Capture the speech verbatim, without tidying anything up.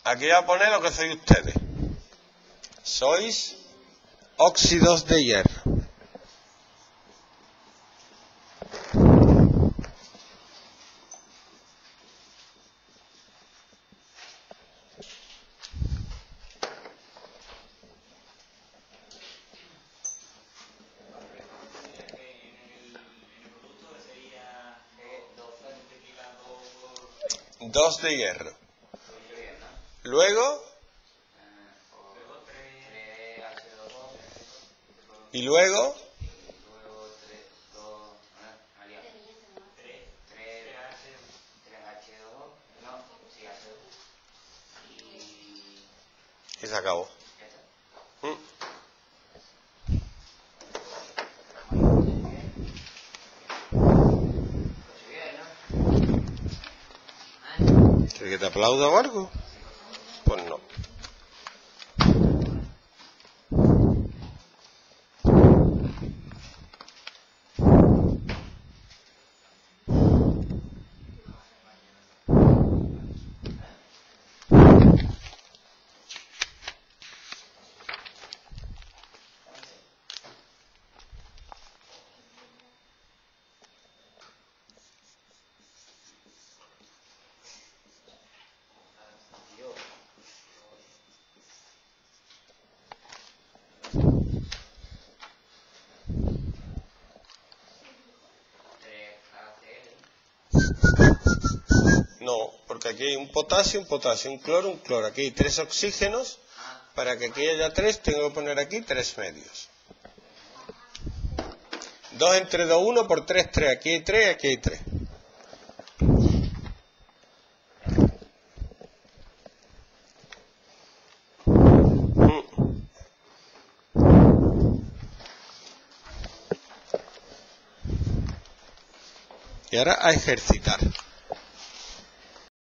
Aquí voy a poner lo que sois ustedes. Sois óxidos de hierro. Dos de hierro. Luego, y luego, y se acabó. ¿Mm? ¿Quieres que te aplauda o algo? Pues no. No, porque aquí hay un potasio, un potasio, un cloro, un cloro. Aquí hay tres oxígenos. Para que aquí haya tres, tengo que poner aquí tres medios. dos entre dos, uno por tres, tres. Aquí hay tres, aquí hay tres. Y ahora a ejercitar.